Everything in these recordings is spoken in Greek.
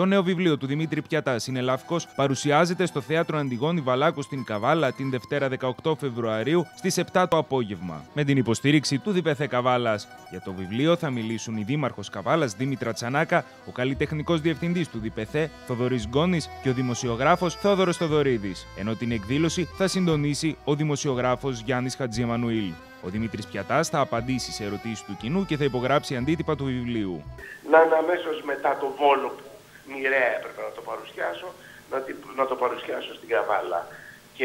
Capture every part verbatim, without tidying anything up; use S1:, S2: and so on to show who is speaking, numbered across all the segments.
S1: Το νέο βιβλίο του Δημήτρη Πιατά, Συνελαύκος, παρουσιάζεται στο Θέατρο Αντιγόνη Βαλάκου στην Καβάλα την Δευτέρα δεκαοκτώ Φεβρουαρίου στις επτά το απόγευμα. Με την υποστήριξη του ΔΠΘ Καβάλας. Για το βιβλίο θα μιλήσουν η Δήμαρχος Καβάλας Δήμητρα Τσανάκα, ο καλλιτεχνικός διευθυντής του ΔΠΘ Θοδωρής Γκόνης και ο δημοσιογράφος Θόδωρος Θοδωρίδης, ενώ την εκδήλωση θα συντονίσει ο δημοσιογράφος Γιάννης Χατζιεμανουήλ. Ο Δημήτρης Πιατάς θα απαντήσει σε ερωτήσεις του κοινού και θα υπογράψει αντίτυπα του βιβλίου.
S2: Να είναι αμέσως μετά το Βόλο που μοιραία έπρεπε να το παρουσιάσω, να, να το παρουσιάσω στην Καβάλα. Και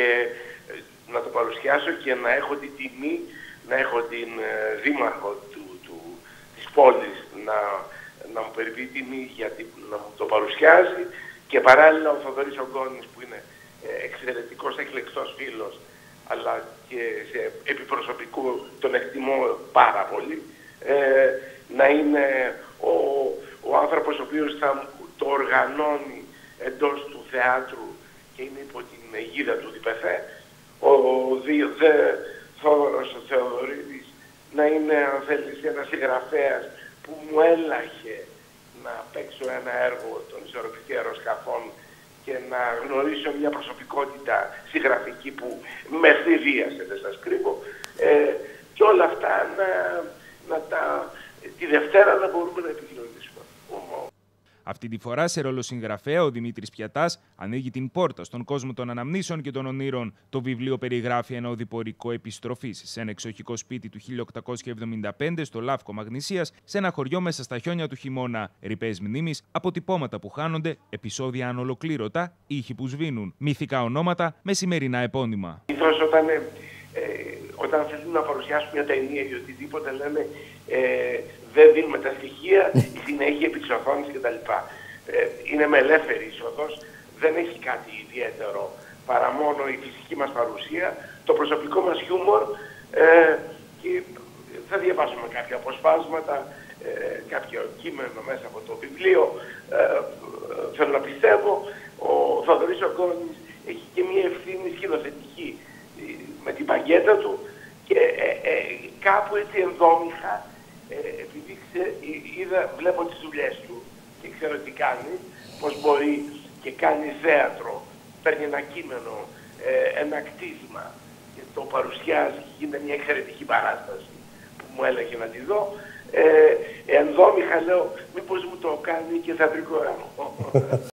S2: να το παρουσιάσω και να έχω την τιμή, να έχω την ε, δήμαρχο του, του, της πόλης να, να μου περιβεί τιμή γιατί να μου το παρουσιάζει, και παράλληλα ο Θοδωρής Γκόνης που είναι ε, εξαιρετικός, εκλεκτός φίλος, αλλά και σε επιπροσωπικού τον εκτιμώ πάρα πολύ, ε, να είναι ο, ο άνθρωπος ο οποίος θα το οργανώνει εντός του θεάτρου και είναι υπό την αιγίδα του ΔΠΘ, ο δε Θόδωρος ο Θεοδωρίδης να είναι, αν θέλεις, ένας συγγραφέας που μου έλαχε να παίξω ένα έργο των ισορροπιστικών αεροσκαφών και να γνωρίσω μια προσωπικότητα συγγραφική που με ευθυρίασε, δεν σας κρύβω, ε, και όλα αυτά να, να τα, τη Δευτέρα να μπορούμε να επικοινωνήσουμε.
S1: Αυτή τη φορά σε ρόλο συγγραφέα ο Δημήτρης Πιατάς ανοίγει την πόρτα στον κόσμο των αναμνήσεων και των ονείρων. Το βιβλίο περιγράφει ένα οδηπορικό επιστροφής σε ένα εξοχικό σπίτι του χίλια οκτακόσια εβδομήντα πέντε στο Λαύκο Μαγνησίας, σε ένα χωριό μέσα στα χιόνια του χειμώνα. Ρηπές μνήμης, αποτυπώματα που χάνονται, επεισόδια ανολοκλήρωτα, ήχοι που σβήνουν, μυθικά ονόματα με σημερινά επώνυμα.
S2: Ήθως όταν, ε, όταν θέλουν να παρουσιάσουν μια ταινία ή οτιδήποτε λένε ε, δεν δίνουμε τα στοιχεία, η συνέχεια επί της οθόνης κτλ. Ε, είναι με ελεύθερη είσοδος, δεν έχει κάτι ιδιαίτερο παρά μόνο η φυσική μας παρουσία, το προσωπικό μας χιούμορ, ε, και θα διαβάσουμε κάποια αποσπάσματα, ε, κάποιο κείμενο μέσα από το βιβλίο. Ε, θέλω να πιστεύω, ο Θοδωρής ο Γκόνης έχει και μια ευθύνη σκηνοθετική ε, με την παγκέτα του και ε, ε, κάπου έτσι ενδόμηχα, Ε, επειδή ξε, είδα, βλέπω τις δουλειές του και ξέρω τι κάνει, πως μπορεί και κάνει θέατρο, παίρνει ένα κείμενο, ε, ένα κτίσμα και το παρουσιάζει και γίνεται μια εξαιρετική παράσταση που μου έλεγε να τη δω. Ε, ενδόμηχα λέω μήπως μου το κάνει και θεατρικό έργο.